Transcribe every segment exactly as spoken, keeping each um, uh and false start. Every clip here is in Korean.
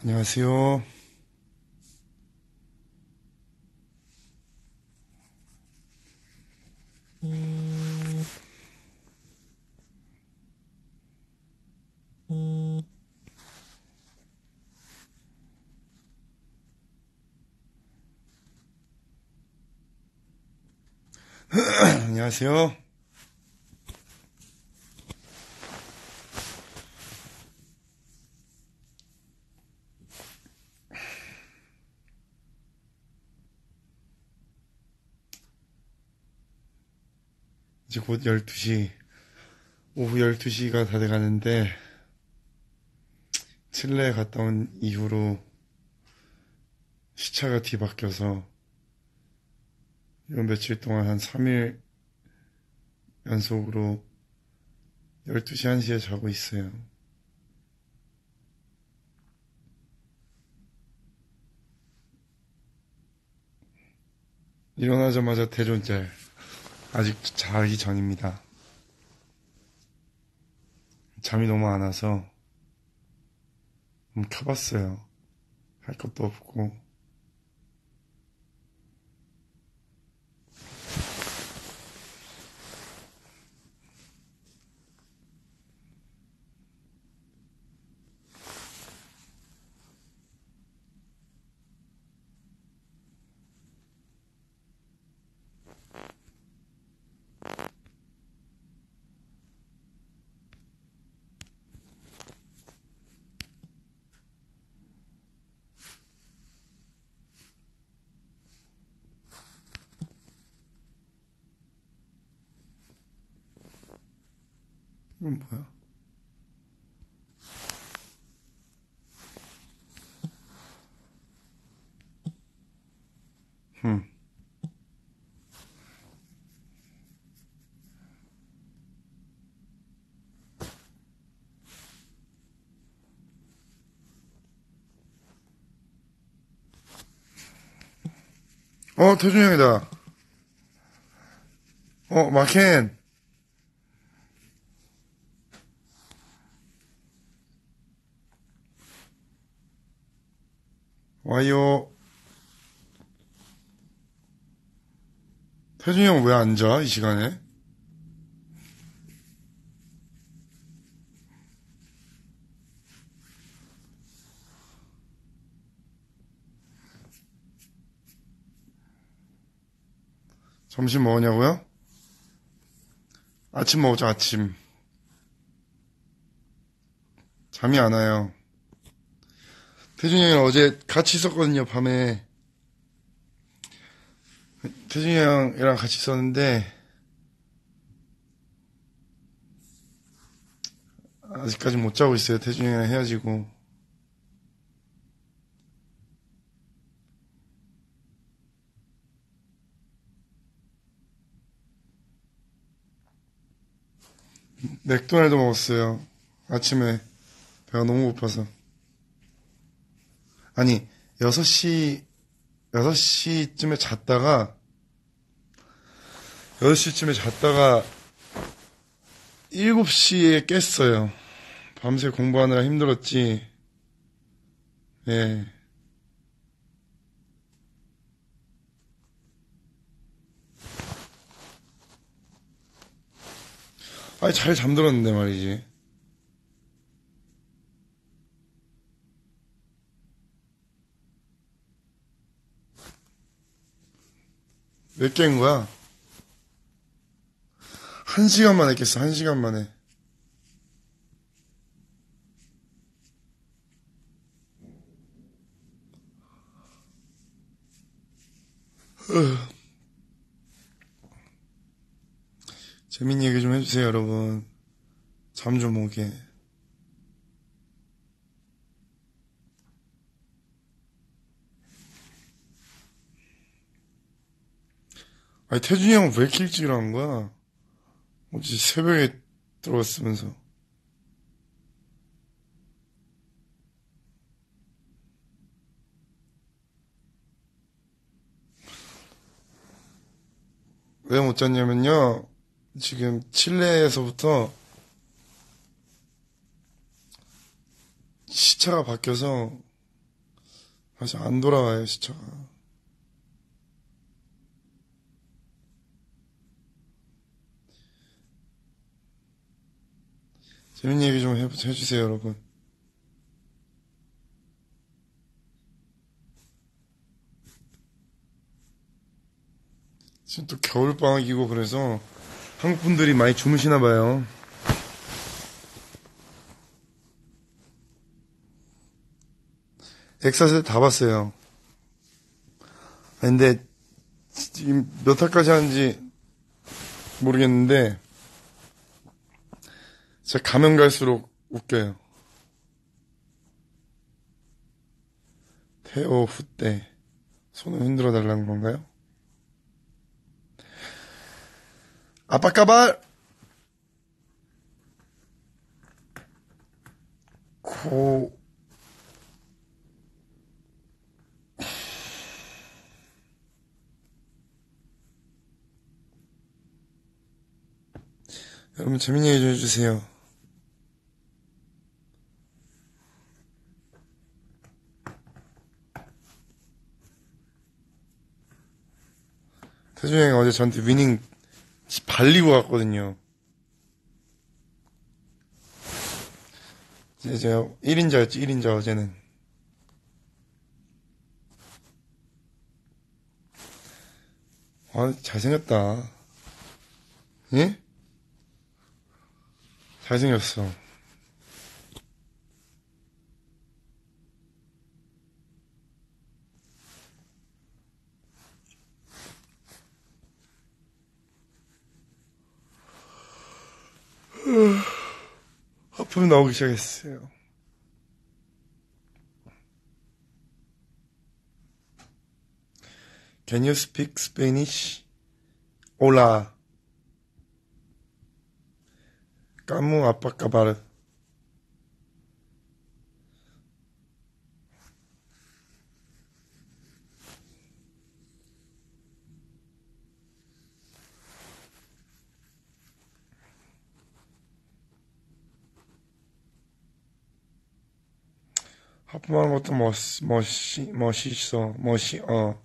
안녕하세요. 안녕하세요. 이제 곧 열두 시, 오후 열두 시가 다 돼가는데, 칠레에 갔다 온 이후로 시차가 뒤바뀌어서, 이번 며칠 동안 한 삼 일 연속으로 열두 시, 한 시에 자고 있어요. 일어나자마자 대존잘. 아직 자기 전입니다. 잠이 너무 안 와서 한번 켜봤어요. 할 것도 없고. 이건 뭐야? 흠. 어, 태준이 형이다. 어, 마켄. 와요. 태준이 형 왜 앉아, 이 시간에? 점심 먹었냐고요? 아침 먹었죠, 아침. 잠이 안 와요. 태준이 형이랑 어제 같이 있었거든요, 밤에. 태준이 형이랑 같이 있었는데, 아직까지 못 자고 있어요. 태준이 형이랑 헤어지고. 맥도날드 먹었어요. 아침에 배가 너무 고파서. 아니, 여섯 시, 여섯 시쯤에 잤다가, 여섯 시쯤에 잤다가, 일곱 시에 깼어요. 밤새 공부하느라 힘들었지. 예. 아니, 잘 잠들었는데 말이지. 몇 개인 거야? 한 시간 만에 깼어, 한 시간 만에. 재밌는 얘기 좀 해주세요, 여러분. 잠 좀 오게. 아니, 태준이 형은 왜 이렇게 일찍 일어난 거야? 어제 새벽에 들어갔으면서. 왜 못 잤냐면요. 지금 칠레에서부터 시차가 바뀌어서 아직 안 돌아와요, 시차가. 재밌는 얘기 좀 해, 해주세요, 여러분. 지금 또 겨울방학이고 그래서 한국 분들이 많이 주무시나 봐요. 엑사세 다 봤어요. 근데 지금 몇 화까지 하는지 모르겠는데 제가 가면 갈수록 웃겨요. 태오 후때 손을 흔들어 달라는 건가요? 아빠 까발 고 여러분 재밌는 얘기 좀 해주세요. 태준이 형이 어제 저한테 위닝 발리고 갔거든요. 이제 제가 일 인자였지, 일 인자 어제는. 아, 잘생겼다. 예? 잘생겼어. 하품이 나오기 시작했어요. Can you speak Spanish? Hola. 까무 아빠 까바르. 하품하는 것도 멋, 멋이, 멋있어. 멋이, 어.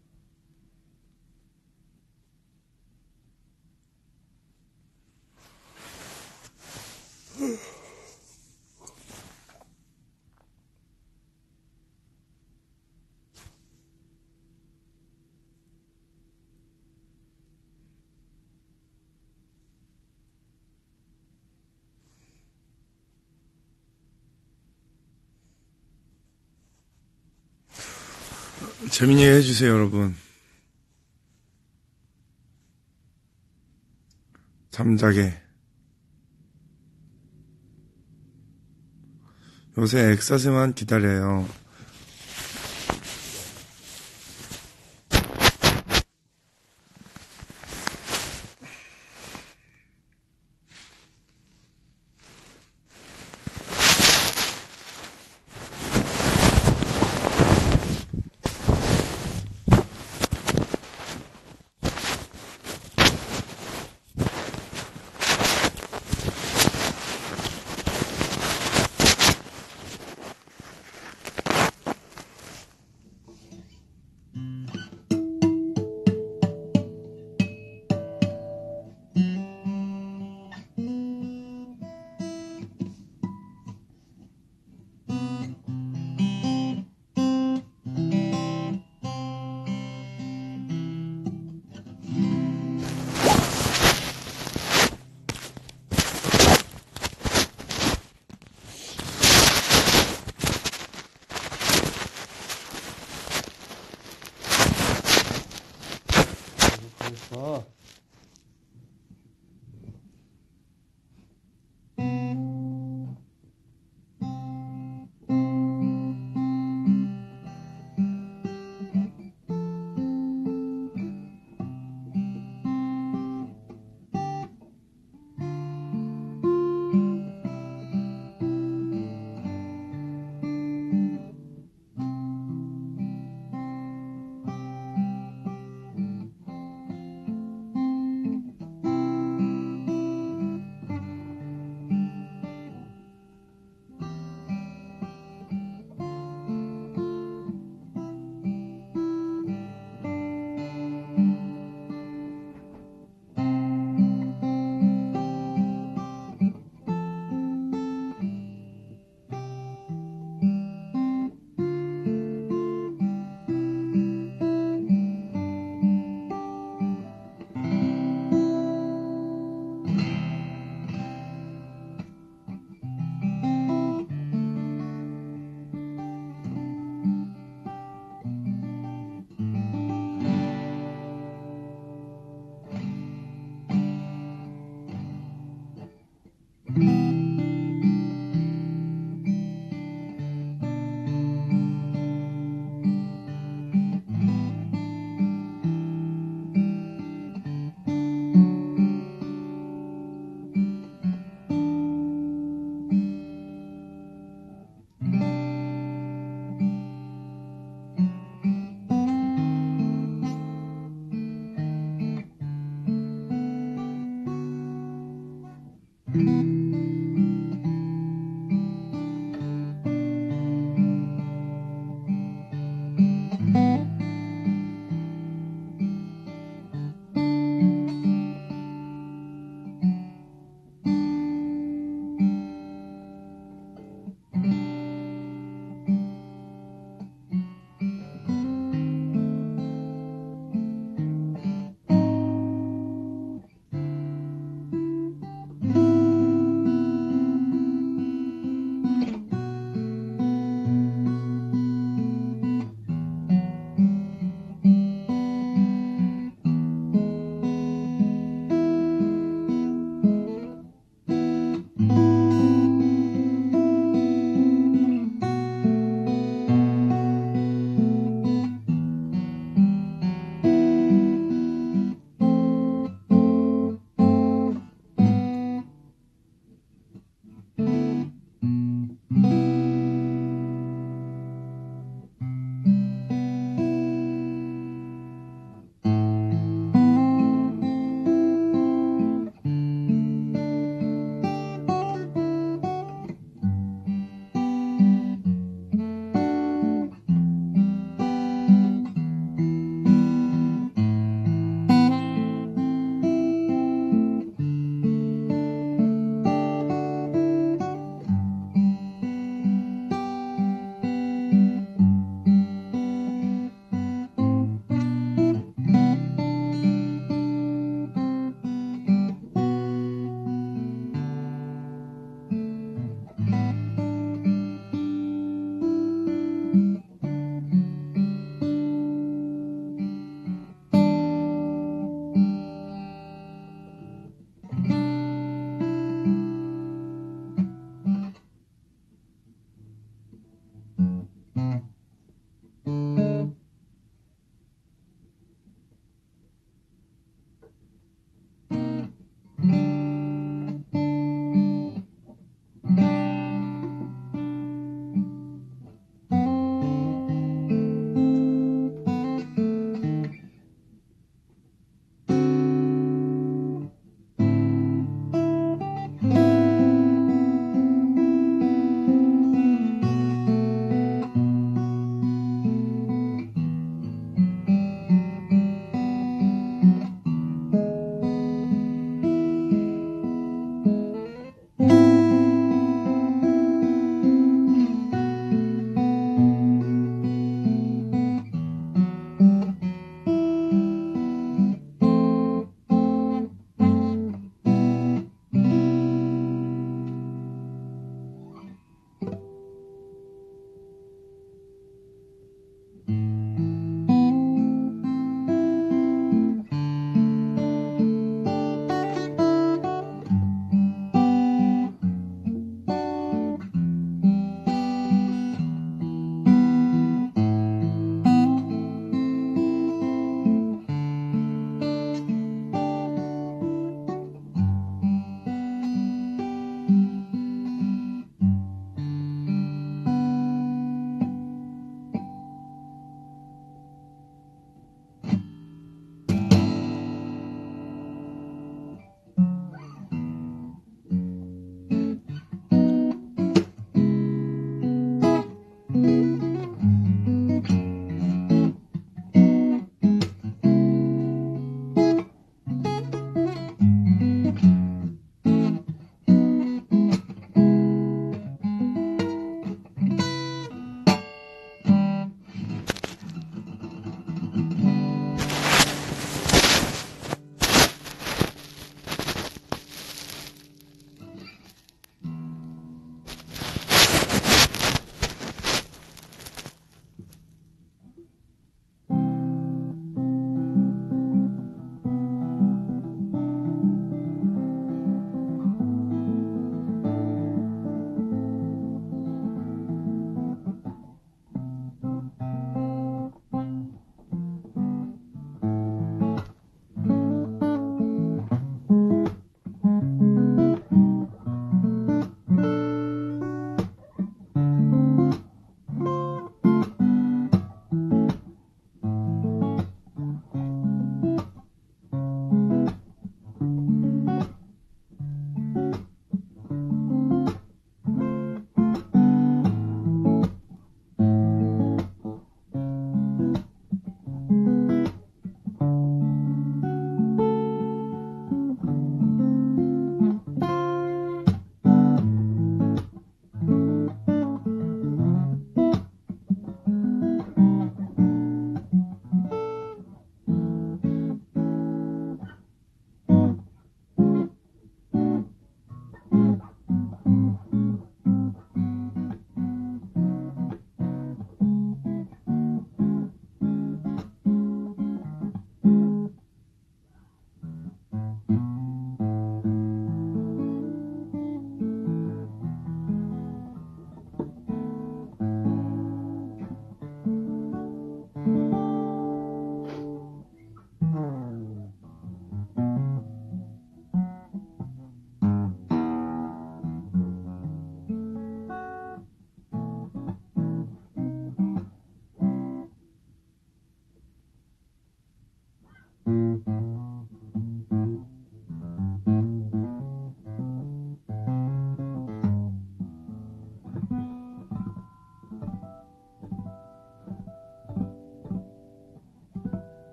재밌는 얘기 해주세요, 여러분. 잠자게. 요새 엑사세만 기다려요.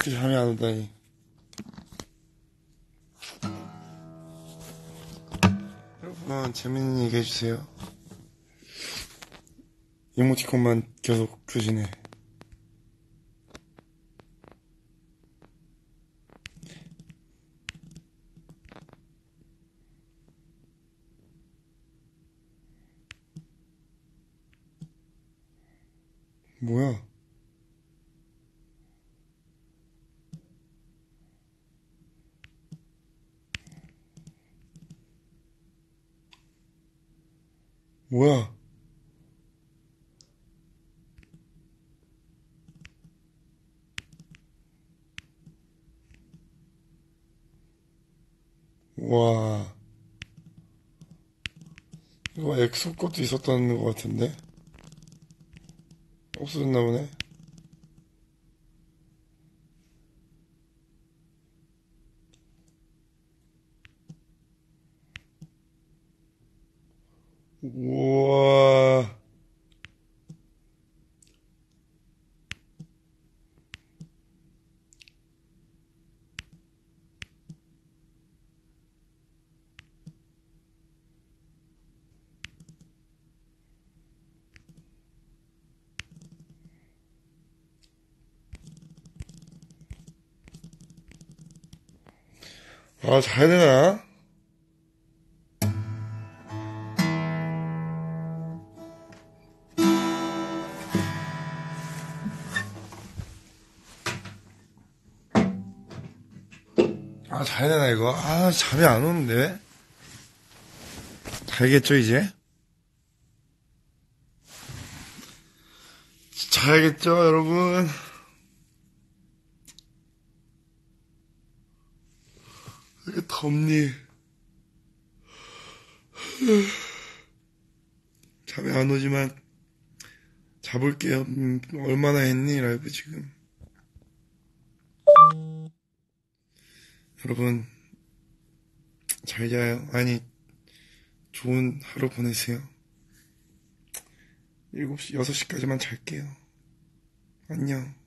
이렇게 잠이 안 오다니. 여러분, 재밌는 얘기 해주세요. 이모티콘만 계속 교진해. 뭐야? 뭐야? 와, 이거 엑소 것도 있었던 것 같은데? 없어졌나 보네? 우와. 아, 자야 되나? 아, 자야 되나, 이거? 아, 잠이 안 오는데? 자야겠죠, 이제? 자야겠죠, 여러분? 왜 이렇게 덥니? 잠이 안 오지만, 자볼게요. 음, 얼마나 했니, 라이브 지금. 여러분, 잘 자요. 아니, 좋은 하루 보내세요. 일곱 시, 여섯 시까지만 잘게요. 안녕.